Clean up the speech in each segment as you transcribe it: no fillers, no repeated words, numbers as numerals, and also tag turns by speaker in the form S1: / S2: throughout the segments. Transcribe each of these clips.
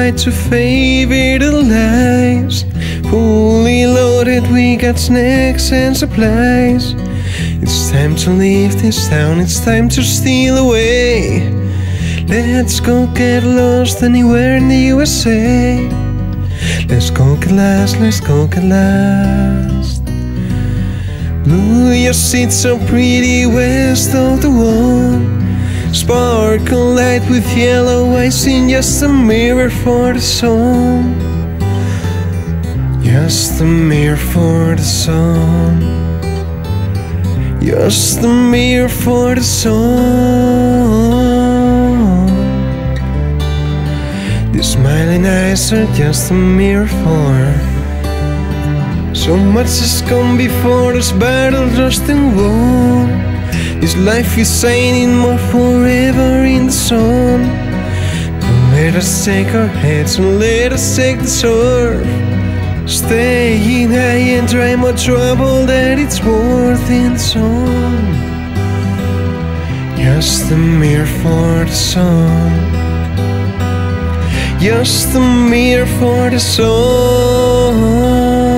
S1: try to favor the lies. Fully loaded, we got snacks and supplies. It's time to leave this town, it's time to steal away. Let's go get lost anywhere in the USA. Let's go get lost, let's go get lost. Blue, your seat's so pretty west of the wall. Sparkle light with yellow eyes in just a mirror for the sun. Just a mirror for the sun. Just a mirror for the sun. The smiling eyes are just a mirror for. So much has come before this battle just in one. This life is ain't more forever in the sun. Let us take our heads and let us take the surf. Staying high and dry, more trouble that it's worth in the sun. Just a mirror for the sun. Just a mirror for the sun.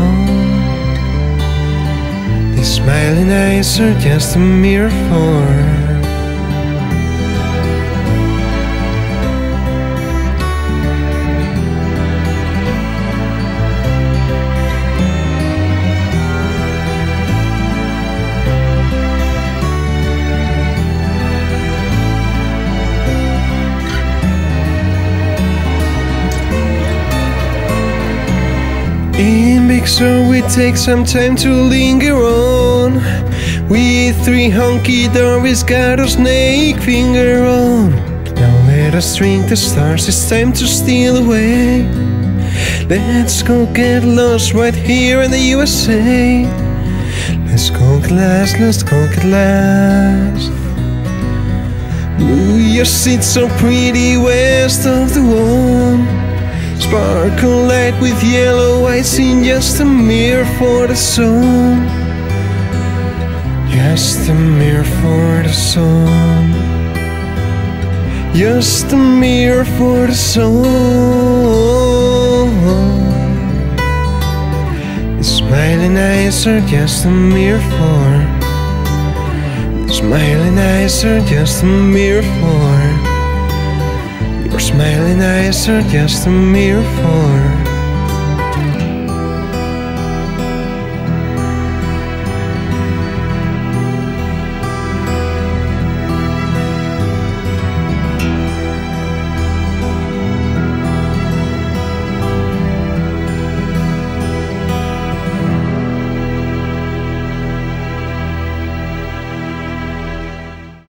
S1: These smiling eyes are just a mirror for. In Big Sur we take some time to linger on. We three hunky-dories got our snake finger on. Now let us drink the stars, it's time to steal away. Let's go get lost right here in the USA. Let's go get lost, let's go get lost. Ooh, your seat's so pretty west of the wall. Sparkle light with yellow eyes in just a mirror for the sun. Just a mirror for the sun. Just a mirror for the sun. The smiling eyes are just a mirror for. The smiling eyes are just a mirror for. Your smiling eyes are just a mirror for.